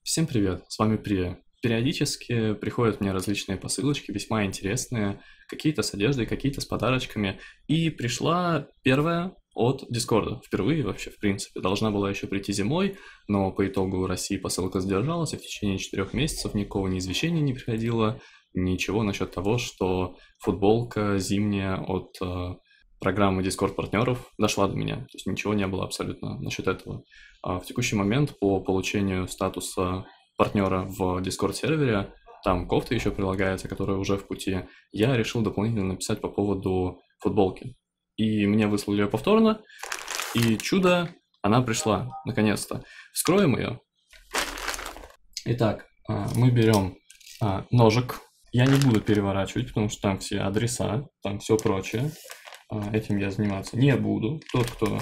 Всем привет, с вами Прия. Периодически приходят мне различные посылочки, весьма интересные, какие-то с одеждой, какие-то с подарочками. И пришла первая от Дискорда. Впервые вообще, в принципе. Должна была еще прийти зимой, но по итогу России посылка задержалась, и в течение 4 месяцев никакого ни извещения не приходило, ничего насчет того, что футболка зимняя от программы Discord партнеров дошла до меня. То есть ничего не было абсолютно насчет этого. В текущий момент по получению статуса партнера в Discord сервере, там кофта еще прилагается, которая уже в пути, я решил дополнительно написать по поводу футболки. И мне выслали ее повторно, и чудо, она пришла, наконец-то. Вскроем ее. Итак, мы берем ножик. Я не буду переворачивать, потому что там все адреса, там все прочее. Этим я заниматься не буду. Тот, кто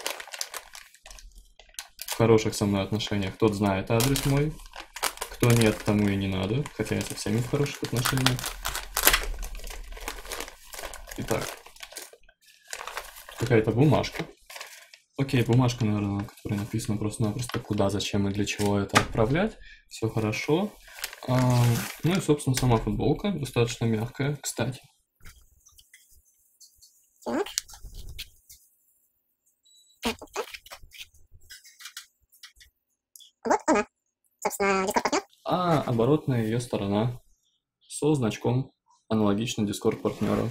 в хороших со мной отношениях, тот знает адрес мой. Кто нет, тому и не надо, хотя я со всеми в хороших отношениях. Итак, какая-то бумажка. Окей, бумажка, наверное, на которой написано просто-напросто, куда, зачем и для чего это отправлять. Все хорошо. Ну и, собственно, сама футболка достаточно мягкая, кстати. Так. Вот она, собственно, Discord партнер. А оборотная ее сторона со значком аналогично Discord партнера.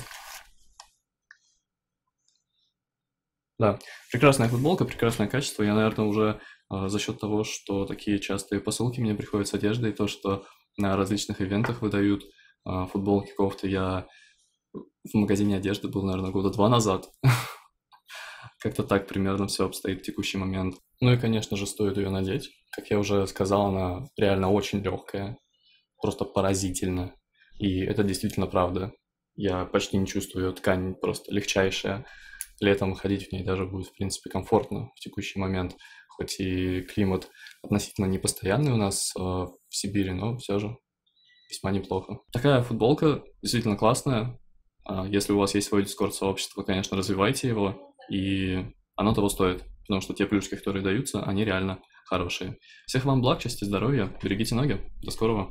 Да, прекрасная футболка, прекрасное качество. Я, наверное, уже за счет того, что такие частые посылки мне приходят с одеждой, то, что на различных ивентах выдают футболки, кофты, я в магазине одежды был, наверное, года 2 назад. Как-то так примерно все обстоит в текущий момент. Ну и, конечно же, стоит ее надеть. Как я уже сказал, она реально очень легкая, просто поразительно. И это действительно правда. Я почти не чувствую ее ткань, просто легчайшая. Летом ходить в ней даже будет, в принципе, комфортно в текущий момент. Хоть и климат относительно непостоянный у нас в Сибири, но все же весьма неплохо. Такая футболка действительно классная. Если у вас есть свое Discord-сообщество, конечно, развивайте его, и оно того стоит, потому что те плюшки, которые даются, они реально хорошие. Всех вам благ, счастья, здоровья, берегите ноги, до скорого.